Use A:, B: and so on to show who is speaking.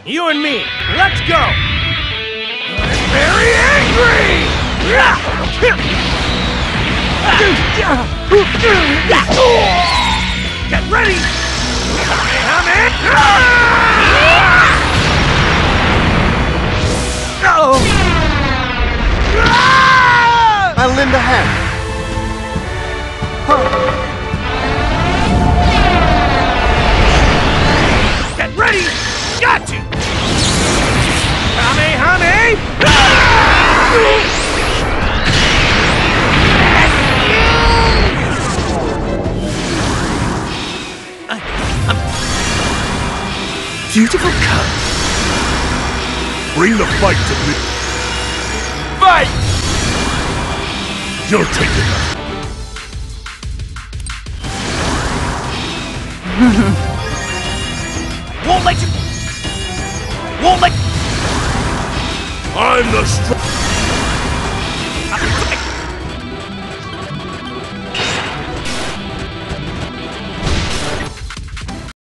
A: You and me, let's go! I'm very angry! Get ready!
B: I lend a hand.
A: Get ready! Got to!
C: Beautiful cut. Bring the fight to me.
A: Fight!
C: You'll take it.
A: Won't let...
C: I'm the strong.